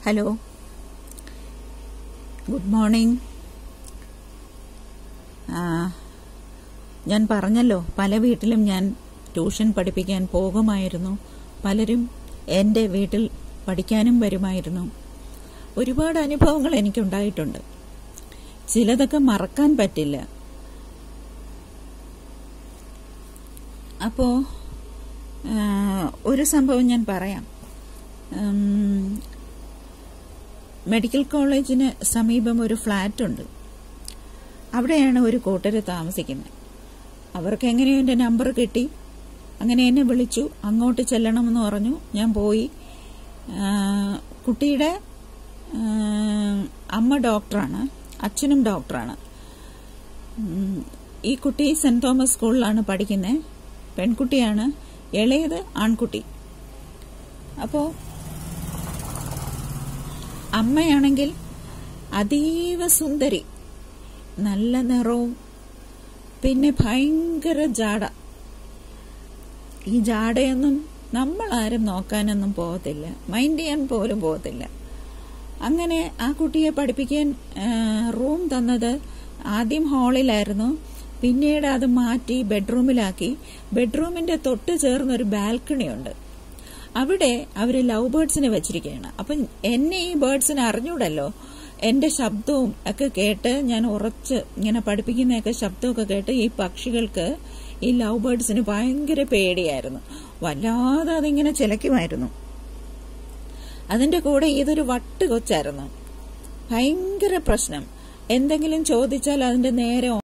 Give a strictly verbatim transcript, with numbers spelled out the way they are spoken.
Hello, good morning. ഞാൻ പറഞ്ഞല്ലോ, പല വീട്ടിലും ഞാൻ ട്യൂഷൻ പഠിപ്പിക്കാൻ പോകുമായിരുന്നു. പലരും എൻ്റെ വീട്ടിൽ പഠിക്കാനും വരുമായിരുന്നു. ഒരുപാട് അനുഭവങ്ങൾ എനിക്കുണ്ടായിട്ടുണ്ട്. ചിലതൊക്കെ മറക്കാൻ പറ്റില്ല. അപ്പോൾ ഒരു സംഭവം ഞാൻ പറയാം. മെഡിക്കൽ കോളേജിന് സമീപം ഒരു ഫ്ലാറ്റ് ഉണ്ട്. അവിടെയാണ് ഒരു കൂട്ടർ താമസിക്കുന്നത്. അവർക്ക് എങ്ങനെയോ എൻ്റെ നമ്പർ കിട്ടി. അങ്ങനെ എന്നെ വിളിച്ചു. അങ്ങോട്ട് ചെല്ലണമെന്ന് പറഞ്ഞു. ഞാൻ പോയി. കുട്ടിയുടെ അമ്മ ഡോക്ടറാണ്, അച്ഛനും ഡോക്ടറാണ്. ഈ കുട്ടി സെന്റ് തോമസ് സ്കൂളിലാണ് പഠിക്കുന്നത്. പെൺകുട്ടിയാണ്. ഇളയത് ആൺകുട്ടി. അപ്പോൾ അമ്മയാണെങ്കിൽ അതീവ സുന്ദരി, നല്ല നിറവും, പിന്നെ ഭയങ്കര ജാട. ഈ ജാടയൊന്നും നമ്മളാരും നോക്കാനൊന്നും പോകത്തില്ല, മൈൻഡ് ചെയ്യാൻ പോലും പോകത്തില്ല. അങ്ങനെ ആ കുട്ടിയെ പഠിപ്പിക്കാൻ റൂം തന്നത് ആദ്യം ഹാളിലായിരുന്നു. പിന്നീട് അത് മാറ്റി ബെഡ്റൂമിലാക്കി. ബെഡ്റൂമിന്റെ തൊട്ട് ചേർന്നൊരു ബാൽക്കണി ഉണ്ട്. അവിടെ അവർ ലവ് ബേർഡ്സിനെ വെച്ചിരിക്കുകയാണ്. അപ്പം എന്നെ ഈ ബേർഡ്സിനെ അറിഞ്ഞൂടല്ലോ. എൻ്റെ ശബ്ദവും ഒക്കെ കേട്ട്, ഞാൻ ഉറച്ച് ഇങ്ങനെ പഠിപ്പിക്കുന്നതൊക്കെ ശബ്ദമൊക്കെ കേട്ട് ഈ പക്ഷികൾക്ക്, ഈ ലവ് ബേർഡ്സിന് ഭയങ്കര പേടിയായിരുന്നു. വല്ലാതെ അതിങ്ങനെ ചിലയ്ക്കുമായിരുന്നു. അതിന്റെ കൂടെ ഇതൊരു വട്ട് കൊച്ചായിരുന്നു. ഭയങ്കര പ്രശ്നം. എന്തെങ്കിലും ചോദിച്ചാൽ അതിന്റെ നേരെ